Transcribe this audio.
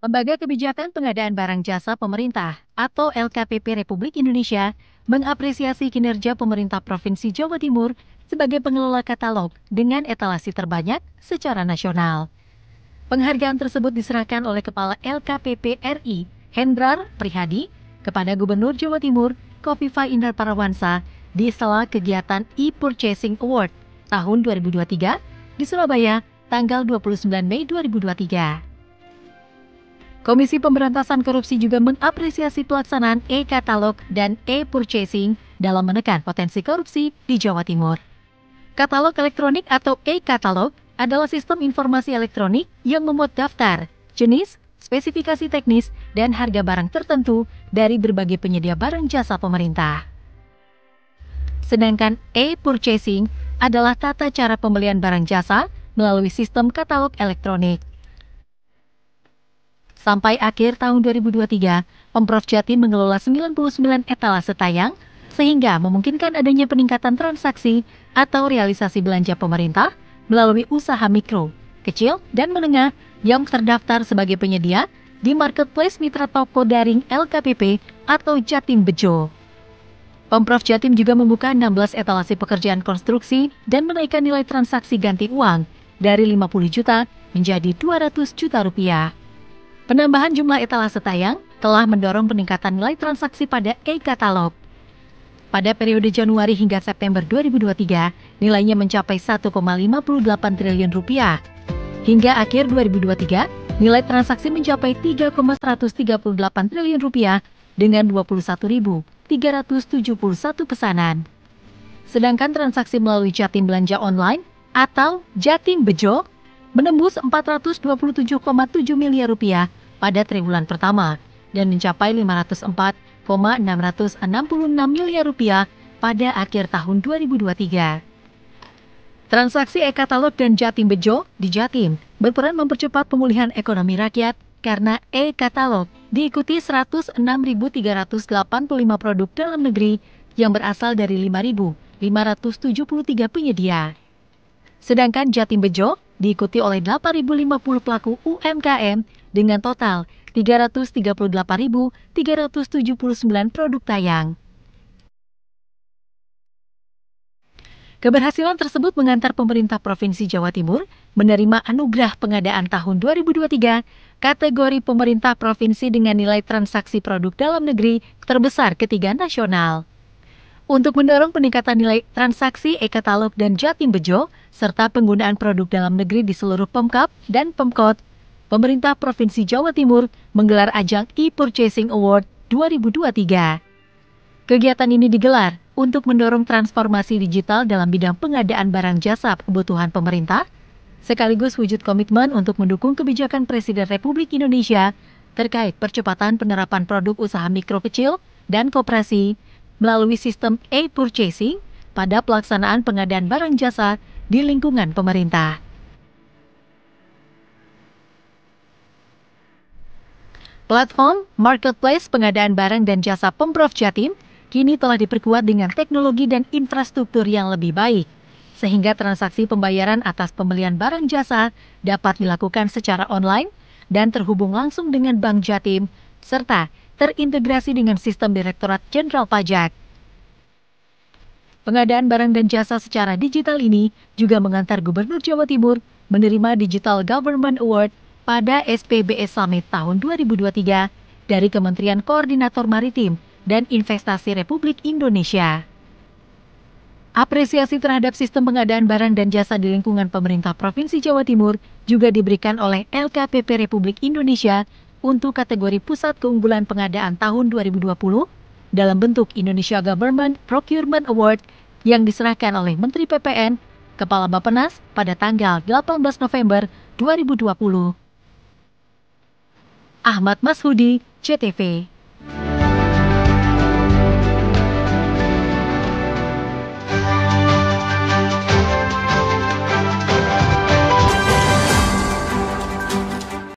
Lembaga Kebijakan Pengadaan Barang Jasa Pemerintah atau LKPP Republik Indonesia mengapresiasi kinerja pemerintah Provinsi Jawa Timur sebagai pengelola katalog dengan etalasi terbanyak secara nasional. Penghargaan tersebut diserahkan oleh Kepala LKPP RI, Hendrar Prihadi, kepada Gubernur Jawa Timur, Khofifah Indar Parawansa, di sela kegiatan e-Purchasing Award tahun 2023 di Surabaya, tanggal 29 Mei 2023. Komisi Pemberantasan Korupsi juga mengapresiasi pelaksanaan e-katalog dan e-purchasing dalam menekan potensi korupsi di Jawa Timur. Katalog elektronik atau e-katalog adalah sistem informasi elektronik yang memuat daftar, jenis, spesifikasi teknis, dan harga barang tertentu dari berbagai penyedia barang jasa pemerintah. Sedangkan e-purchasing adalah tata cara pembelian barang jasa melalui sistem katalog elektronik. Sampai akhir tahun 2023, Pemprov Jatim mengelola 99 etalase tayang, sehingga memungkinkan adanya peningkatan transaksi atau realisasi belanja pemerintah melalui usaha mikro, kecil, dan menengah yang terdaftar sebagai penyedia di Marketplace Mitra Toko Daring LKPP atau Jatim Bejo. Pemprov Jatim juga membuka 16 etalase pekerjaan konstruksi dan menaikkan nilai transaksi ganti uang dari 50 juta menjadi 200 juta rupiah. Penambahan jumlah etalase tayang telah mendorong peningkatan nilai transaksi pada e-katalog. Pada periode Januari hingga September 2023, nilainya mencapai 1,58 triliun rupiah. Hingga akhir 2023, nilai transaksi mencapai 3,138 triliun rupiah dengan 21.371 pesanan. Sedangkan transaksi melalui Jatim Belanja Online atau Jatim Bejo menembus 427,7 miliar rupiah pada triwulan pertama dan mencapai 504,666 miliar rupiah pada akhir tahun 2023. Transaksi e-katalog dan Jatim Bejo di Jatim berperan mempercepat pemulihan ekonomi rakyat karena e-katalog diikuti 106.385 produk dalam negeri yang berasal dari 5.573 penyedia. Sedangkan Jatim Bejo diikuti oleh 8.050 pelaku UMKM dengan total 338.379 produk tayang. Keberhasilan tersebut mengantar pemerintah Provinsi Jawa Timur menerima anugerah pengadaan tahun 2023 kategori pemerintah provinsi dengan nilai transaksi produk dalam negeri terbesar ketiga nasional. Untuk mendorong peningkatan nilai transaksi e-katalog dan Jatim Bejo, serta penggunaan produk dalam negeri di seluruh Pemkab dan Pemkot, pemerintah Provinsi Jawa Timur menggelar ajang e-Purchasing Award 2023. Kegiatan ini digelar untuk mendorong transformasi digital dalam bidang pengadaan barang jasa kebutuhan pemerintah, sekaligus wujud komitmen untuk mendukung kebijakan Presiden Republik Indonesia terkait percepatan penerapan produk usaha mikro kecil dan koperasi melalui sistem e-purchasing pada pelaksanaan pengadaan barang jasa di lingkungan pemerintah. Platform Marketplace pengadaan barang dan jasa Pemprov Jatim kini telah diperkuat dengan teknologi dan infrastruktur yang lebih baik, sehingga transaksi pembayaran atas pembelian barang jasa dapat dilakukan secara online dan terhubung langsung dengan Bank Jatim, serta terintegrasi dengan sistem Direktorat Jenderal Pajak. Pengadaan barang dan jasa secara digital ini juga mengantar Gubernur Jawa Timur menerima Digital Government Award pada SPBS Summit tahun 2023 dari Kementerian Koordinator Maritim dan Investasi Republik Indonesia. Apresiasi terhadap sistem pengadaan barang dan jasa di lingkungan pemerintah Provinsi Jawa Timur juga diberikan oleh LKPP Republik Indonesia untuk kategori Pusat Keunggulan Pengadaan tahun 2020 dalam bentuk Indonesia Government Procurement Award yang diserahkan oleh Menteri PPN, Kepala Bappenas pada tanggal 18 November 2020. Ahmad Mashudi, CTV.